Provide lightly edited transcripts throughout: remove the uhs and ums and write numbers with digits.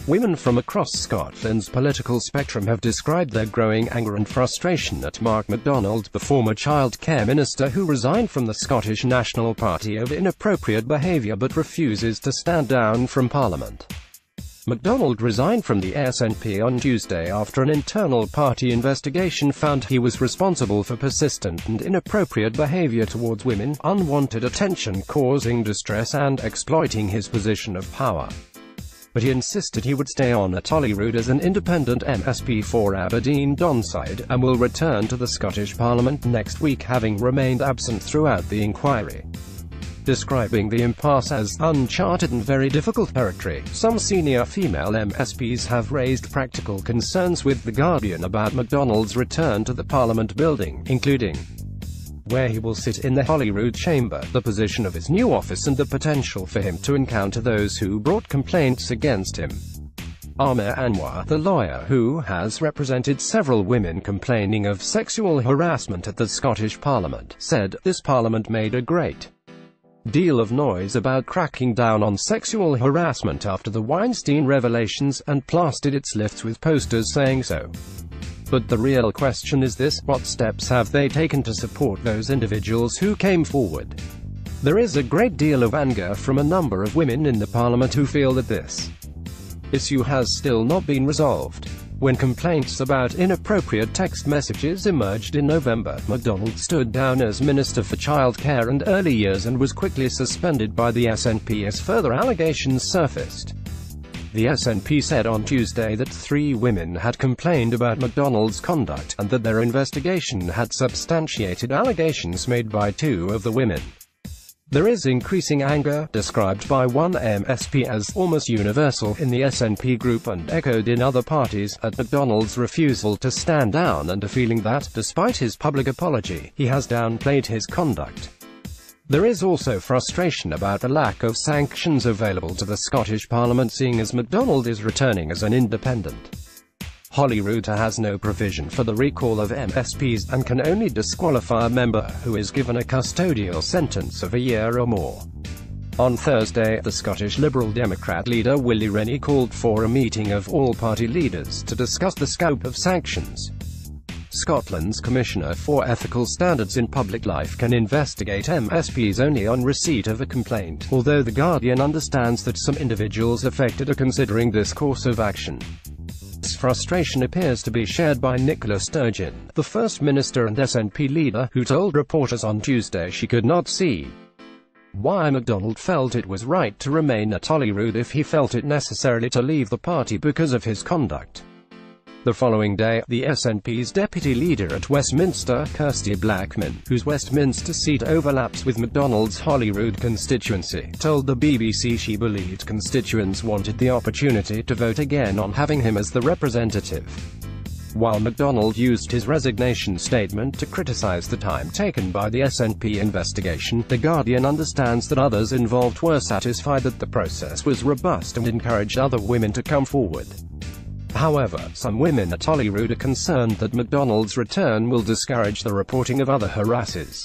Women from across Scotland's political spectrum have described their growing anger and frustration at Mark MacDonald, the former childcare minister who resigned from the Scottish National Party over inappropriate behaviour but refuses to stand down from Parliament. MacDonald resigned from the SNP on Tuesday after an internal party investigation found he was responsible for persistent and inappropriate behaviour towards women, unwanted attention causing distress and exploiting his position of power. But he insisted he would stay on at Holyrood as an independent MSP for Aberdeen Donside, and will return to the Scottish Parliament next week, having remained absent throughout the inquiry. Describing the impasse as uncharted and very difficult territory, some senior female MSPs have raised practical concerns with The Guardian about MacDonald's return to the Parliament building, including where he will sit in the Holyrood chamber, the position of his new office and the potential for him to encounter those who brought complaints against him. Amir Anwar, the lawyer who has represented several women complaining of sexual harassment at the Scottish Parliament, said, "This Parliament made a great deal of noise about cracking down on sexual harassment after the Weinstein revelations, and plastered its lifts with posters saying so. But the real question is this: what steps have they taken to support those individuals who came forward?" There is a great deal of anger from a number of women in the Parliament who feel that this issue has still not been resolved. When complaints about inappropriate text messages emerged in November, MacDonald stood down as Minister for Childcare and Early Years and was quickly suspended by the SNP as further allegations surfaced. The SNP said on Tuesday that 3 women had complained about MacDonald's conduct, and that their investigation had substantiated allegations made by 2 of the women. There is increasing anger, described by one MSP as almost universal in the SNP group and echoed in other parties, at MacDonald's refusal to stand down and a feeling that, despite his public apology, he has downplayed his conduct. There is also frustration about the lack of sanctions available to the Scottish Parliament, seeing as MacDonald is returning as an independent. Holyrood has no provision for the recall of MSPs, and can only disqualify a member who is given a custodial sentence of a year or more. On Thursday, the Scottish Liberal Democrat leader Willie Rennie called for a meeting of all party leaders to discuss the scope of sanctions. Scotland's Commissioner for Ethical Standards in Public Life can investigate MSPs only on receipt of a complaint, although The Guardian understands that some individuals affected are considering this course of action. This frustration appears to be shared by Nicola Sturgeon, the First Minister and SNP leader, who told reporters on Tuesday she could not see why MacDonald felt it was right to remain at Holyrood if he felt it necessary to leave the party because of his conduct. The following day, the SNP's deputy leader at Westminster, Kirsty Blackman, whose Westminster seat overlaps with MacDonald's Holyrood constituency, told the BBC she believed constituents wanted the opportunity to vote again on having him as the representative. While MacDonald used his resignation statement to criticise the time taken by the SNP investigation, The Guardian understands that others involved were satisfied that the process was robust and encouraged other women to come forward. However, some women at Holyrood are concerned that MacDonald's return will discourage the reporting of other harassers.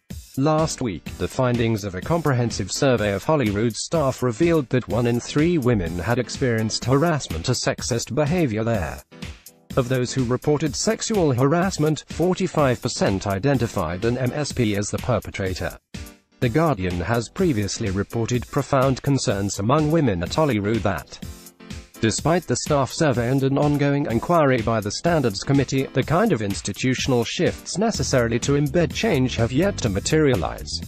Last week, the findings of a comprehensive survey of Holyrood staff revealed that 1 in 3 women had experienced harassment or sexist behaviour there. Of those who reported sexual harassment, 45% identified an MSP as the perpetrator. The Guardian has previously reported profound concerns among women at Holyrood that, despite the staff survey and an ongoing inquiry by the Standards Committee, the kind of institutional shifts necessary to embed change have yet to materialize.